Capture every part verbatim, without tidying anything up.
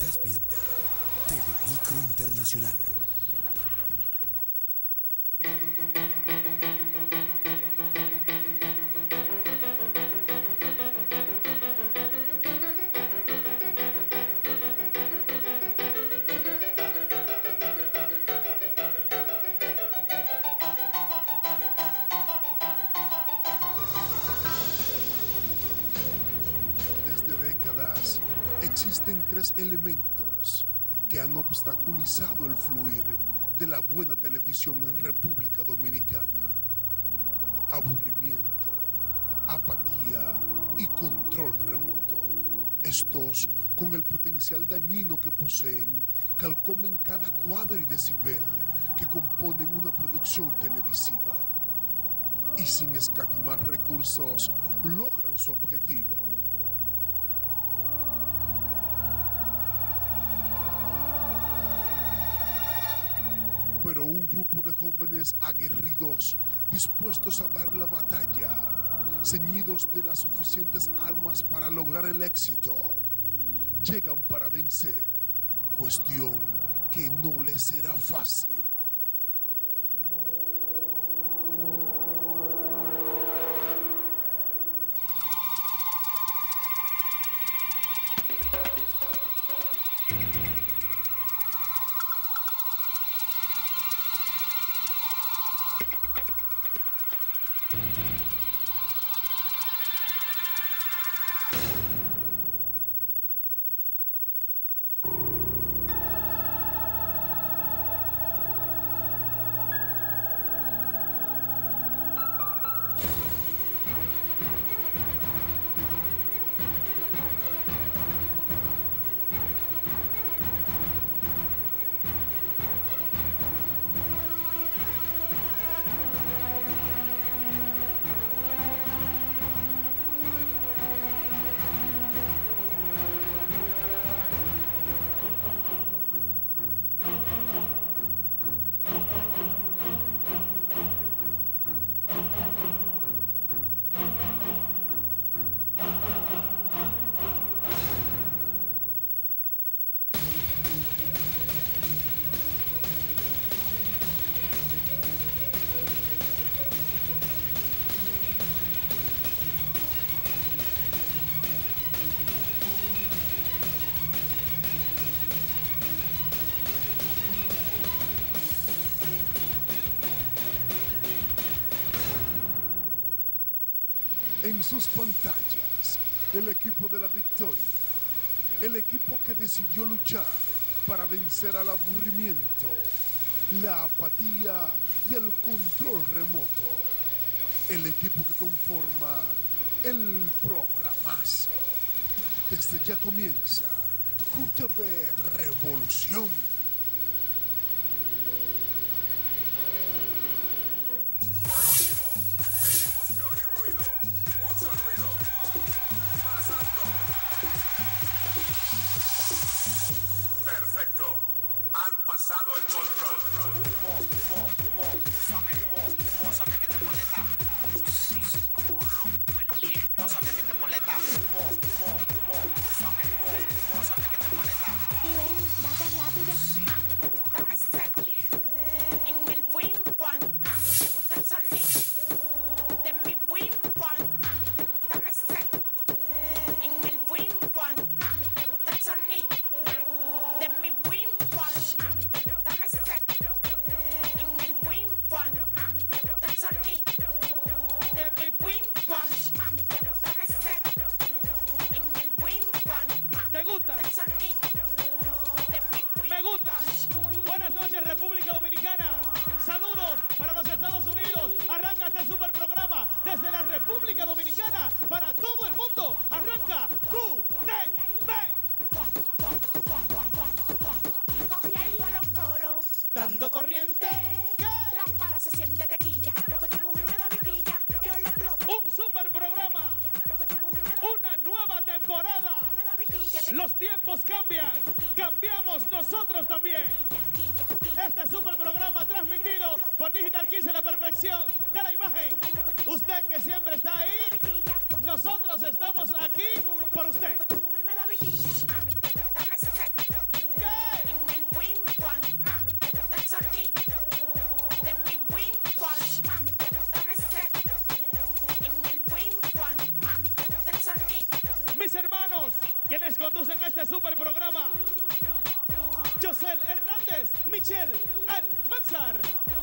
Estás viendo Telemicro Internacional. Existen tres elementos que han obstaculizado el fluir de la buena televisión en República Dominicana: aburrimiento, apatía y control remoto. Estos, con el potencial dañino que poseen, calcomen cada cuadro y decibel que componen una producción televisiva y, sin escatimar recursos, logran su objetivo. Pero un grupo de jóvenes aguerridos, dispuestos a dar la batalla, ceñidos de las suficientes armas para lograr el éxito, llegan para vencer, cuestión que no les será fácil. En sus pantallas, el equipo de la victoria, el equipo que decidió luchar para vencer al aburrimiento, la apatía y el control remoto, el equipo que conforma el programazo. Desde ya comienza Q T V Revolución. Pasado el control. Humo, humo, humo, úsame, humo, humo, sabe que te molesta. Psicólogo el tiempo, sabe que te molesta. Humo, humo, humo, úsame, humo, humo, sabe que te molesta. Y ven, date rápido. Dame sed. En el Wim Juan, ¿te gusta el sonido de mi Wim Juan? Dame sed. En el Wim Juan, ¿te gusta el sonido de mi Wim Juan? República Dominicana, saludos para los Estados Unidos. Arranca este super programa desde la República Dominicana para todo el mundo. Arranca Q T V. Cogiendo los coros, dando corriente. ¿Qué? La para se siente tequilla, porque tu mujer me da viquilla. Yo le exploto. Un super programa, una nueva temporada. Los tiempos cambian, cambiamos nosotros también. Este super programa transmitido por Digital quince, la perfección de la imagen. Usted que siempre está ahí, nosotros estamos aquí por usted. quienes conducen este super programa. Yosel Hernández, Michelle Almanzar.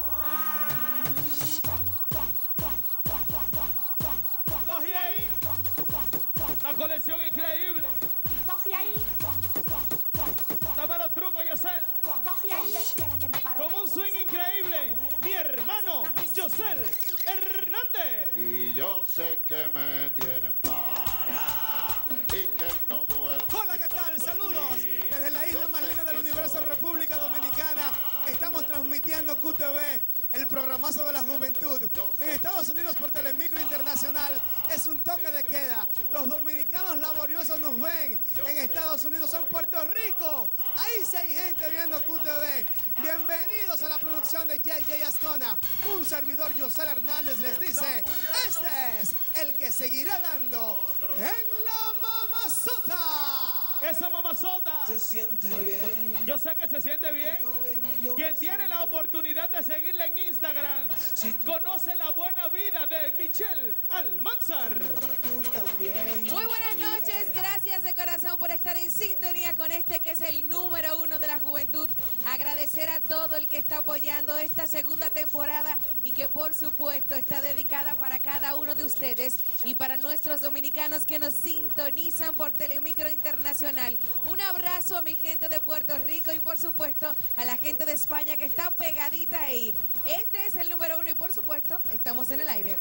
Cogí ahí. Una colección increíble. Cogí ahí. Dame los trucos, Yosel. Cogí ahí. Espera que me paro. Con un swing increíble, mi hermano Yosel Hernández. Y yo sé que me tienen para y que no duele. Hola, ¿qué tal? Saludos desde la isla más linda del universo, República Dominicana. Estamos transmitiendo Q T V, el programazo de la juventud. En Estados Unidos por Telemicro Internacional es un toque de queda. Los dominicanos laboriosos nos ven en Estados Unidos, en Puerto Rico. Ahí sí hay gente viendo Q T V. Bienvenidos a la producción de J J Ascona. Un servidor, Yosel Hernández, les dice, este es el que seguirá dando en la mamazota. Esa mamazota Se siente bien. yo sé que se siente bien. Quien tiene la oportunidad de seguirla en Instagram conoce la buena vida de Michelle Almanzar. Tú también. Muy buenas noches, gracias de corazón por estar en sintonía con este que es el número uno de la juventud. Agradecer a todo el que está apoyando esta segunda temporada y que por supuesto está dedicada para cada uno de ustedes y para nuestros dominicanos que nos sintonizan por Telemicro Internacional. Un abrazo a mi gente de Puerto Rico y por supuesto a la gente de España que está pegadita ahí. Este es el número uno y por supuesto estamos en el aire.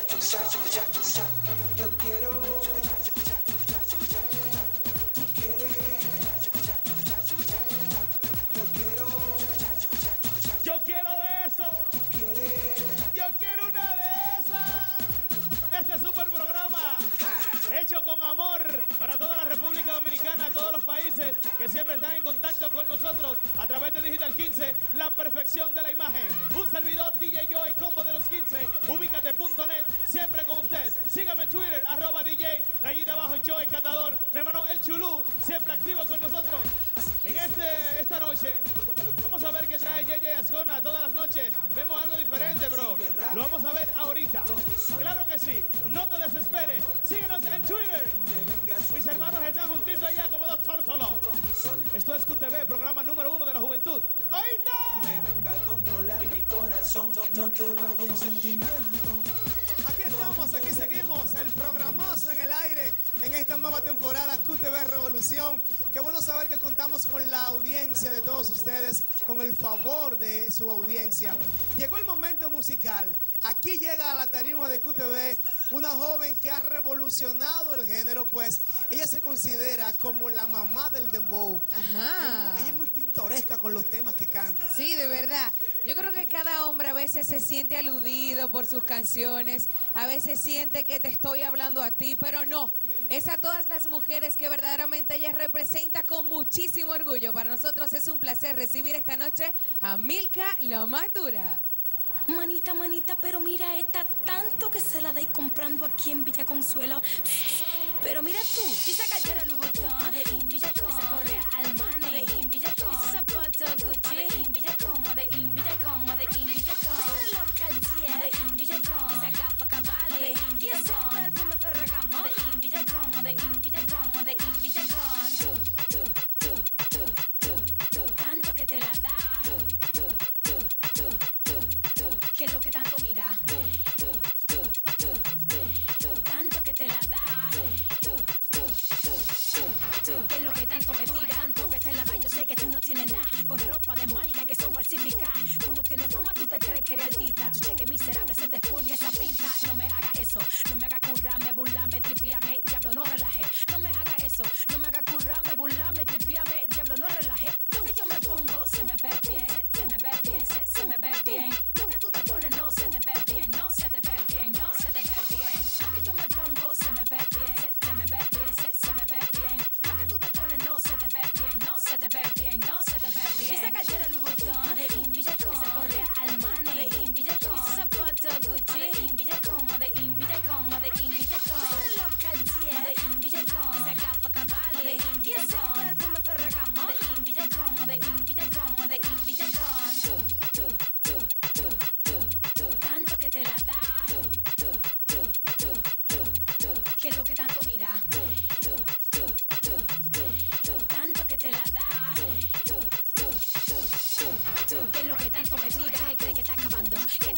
Yo quiero. Yo quiero de eso. Yo quiero una de esas. Este super programa hecho con amor para toda la República Dominicana, todos los países que siempre están en contacto con nosotros a través de Digital quince, la perfección de la imagen. Un servidor D J Joey, combo de los quince, ubícate punto net, siempre con usted. Sígame en Twitter, arroba D J, rayita abajo Joey Catador. Mi hermano El Chulú, siempre activo con nosotros. En este, esta noche vamos a ver qué trae J J Ascona todas las noches. Vemos algo diferente, bro. Lo vamos a ver ahorita. Claro que sí. No te desesperes. Síguenos en Twitter. Mis hermanos están juntitos allá como dos tórtolos. Esto es Q T V, programa número uno de la juventud. ¡Oído! Me venga a controlar mi corazón. No te vayas en sentimiento. Aquí estamos, aquí seguimos, el programazo en el aire en esta nueva temporada Q T V Revolución. Qué bueno saber que contamos con la audiencia de todos ustedes, con el favor de su audiencia. Llegó el momento musical. Aquí llega a la tarima de Q T V una joven que ha revolucionado el género, pues ella se considera como la mamá del dembow. Ajá. Ella es muy pintoresca con los temas que canta. Sí, de verdad. Yo creo que cada hombre a veces se siente aludido por sus canciones, a veces siente que te estoy hablando a ti, pero no. Es a todas las mujeres que verdaderamente ella representa con muchísimo orgullo. Para nosotros es un placer recibir esta noche a Milka, la más dura. Manita, manita, pero mira esta, tanto que se la dais comprando aquí en Villa Consuelo. Pero mira tú, y esa cartera Louis Vuitton, de Invillacón, esa correa Armani, de Invillacón, esos zapatos Gucci, de Invillacón, de Invillacón, de Invillacón, ese reloj Cartier, de Invillacón, esa gafa Cavalli, de Invillacón, y ese perfume Ferragamo, de Invillacón, de Invillacón, de Invillacón. Tú, tú, tú, tú, tú, tanto que te la da. Que lo que tanto mira, tú, tú, tú, tú, tú, tú, tanto que te la da, tú, tú, tú, tú, tú, que lo que tanto me tira, tanto que te la da, yo sé que tú no tienes nada, con ropa de marca que son falsificadas, tú no tienes fama, tú te crees que eres altita, tu cheque miserable se te pone esa pinta, no me haga eso, no me haga currarme, burlarme, tripiame, diablo no relaje, no me haga eso, no me haga currarme, burlarme, tripiame, diablo no relaje, lo que yo me pongo se me ve bien, se, se me ve bien, se, se me ve bien. Tú te pones, no se te ve bien, no se te ve bien, no se te ve bien. Lo que yo me pongo se me ve bien, se, se me ve bien, se, se me ve bien. Lo que tú te pones no se te ve bien, no se te ve bien, no se te ve bien. Esa cartera Louis Vuitton, de Invillacón, esa correa Armani, de Invillacón, esos zapatos Gucci, de Invillacón, de Invillacón, de Invillacón, ese reloj Cartier, de Invillacón, esa gafa Cavalli, de Invillacón, y ese perfume Ferragamo, de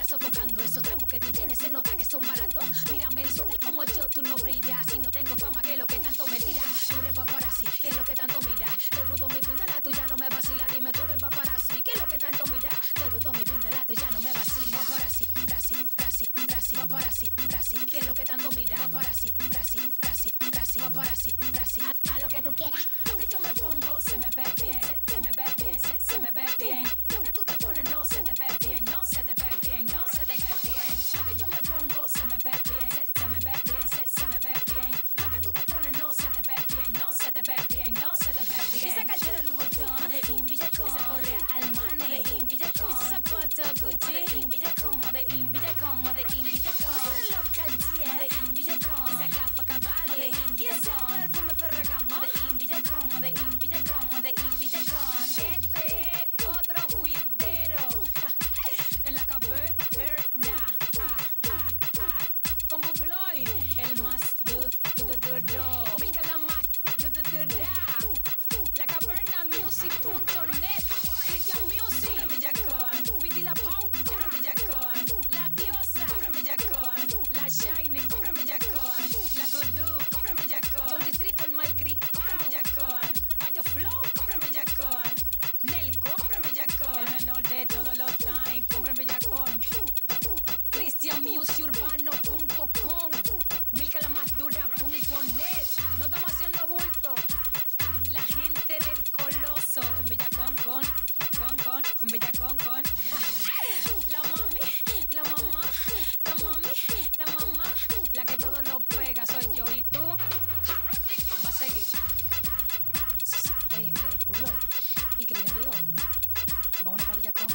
sofocando. Esos trapos que tú tienes se nota que son baratos. Mírame el sol como yo, tú no brillas. Si no tengo fama, que es lo que tanto me tira. Tú eres paparazzi, que es lo que tanto mira. Te gustó mi pinta, la tuya no me vacila. Dime, tú eres paparazzi, que es lo que tanto mira. Te gustó mi pinta, la tuya no me vacila. Paparazzi, brasi, brasi, brasi, paparazzi, brasi, que es lo que tanto mira. Paparazzi, brasi, brasi, brasi, paparazzi, brasi. A, a lo que tú quieras. Lo que yo me pongo se me ve bien, se, se me ve bien, se, se me ve bien. Lo que tú te pones no se te ve bien, no se te ve bien, no se te ve bien. Lo que yo me pongo se me ve bien, se, se me ve bien, se, se me ve bien. Lo que tú te pones no se te ve bien, no se te ve bien, no se te ve bien. Esa cartera Louis Vuitton de Invillacón, esa correa Armani de Invillacón, ese zapato Gucci de Invillacón, de Invillacón, de Invillacón, ese reloj Cartier de Invillacón, esa gafa Cavalli de Invillacón, ese perfume Ferragamo de Invillacón, de Invillacón, de Invillacón. Este es otro juidero en la caverna, ah, ah, ah. Con Bubloy, el más du, du, du, du, du. Milka la más du, du, du, da. La caverna music punto net, Christian Music en Bellacón, Fiti la Pau en Bellacón, La Diosa en Bellacón, La Shiny en Bellacón, La Goodoo en Bellacón, John Distrito el Malcri en Bellacón, Bayo Flow en Bellacón, Nelco en Bellacón, el menor de todos los time compra en Bellacón, Christian Music Urbano punto com, Milka la más dura punto net. No estamos haciendo bulto. La gente del Coloso en Bellacón con, con, con, en Bellacón con. La mami, la mamá, la mami, la mamá, la que todo lo pega soy yo y tú. Ja, va a seguir. Ey, ey, Bubloy y Cristian Diego, vámonos para Bellacón.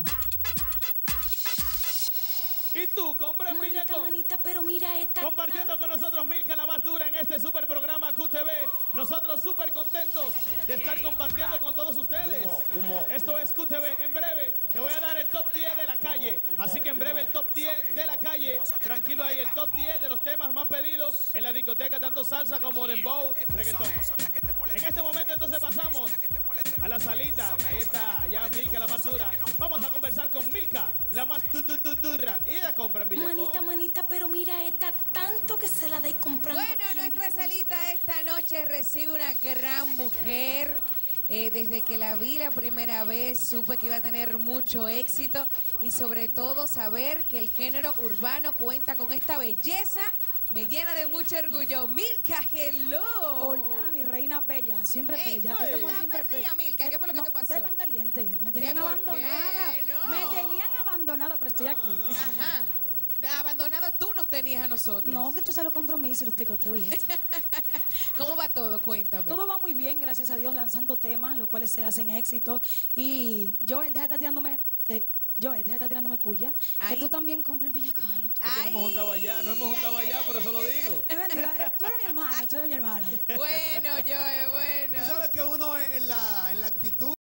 Y tú, compra en Manita, Villacón. manita, pero mira esta. Compartiendo con nosotros Milka la más dura en este super programa Q T V. Nosotros súper contentos de estar compartiendo con todos ustedes. Esto es Q T V. En breve te voy a dar el top diez de la calle. Así que en breve el top diez de la calle. Tranquilo ahí, el top diez de los temas más pedidos en la discoteca, tanto salsa como dembow, reggaetón. En este momento entonces pasamos a la salita. Ahí está ya Milka la más dura. Vamos a conversar con Milka la más du- du- du- dura. Y ella compra en Villacón. Manita, manita, pero mira esta tanto que se la dais comprando. Bueno, aquí en nuestra Villacón. salita esta noche recibe una gran mujer. Eh, desde que la vi la primera vez supe que iba a tener mucho éxito y sobre todo saber que el género urbano cuenta con esta belleza me llena de mucho orgullo. Milka, hello. Hola, mi reina bella, siempre Ey, bella. ¿tú Esta estás mujer siempre perdida, bella. Milka? ¿Qué fue lo que No, te pasó? ustedes están calientes, me tenían ¿Por qué? abandonada. No. Me tenían abandonada, pero estoy aquí. Ajá. Abandonado tú nos tenías a nosotros. No, que tú sabes los compromisos y los picoteos y esto. ¿Cómo va todo? Cuéntame. Todo va muy bien, gracias a Dios, lanzando temas, los cuales se hacen éxito. Y Joel, deja de estar tirándome, eh, Joel, deja de estar tirándome puya. Ay. Que tú también compres en Villacón. Es que no hemos juntado allá, no hemos juntado allá, por eso lo digo. Es mentira, tú eres mi hermana, tú eres mi hermana. Bueno, Joel, bueno. Tú sabes que uno en la, en la actitud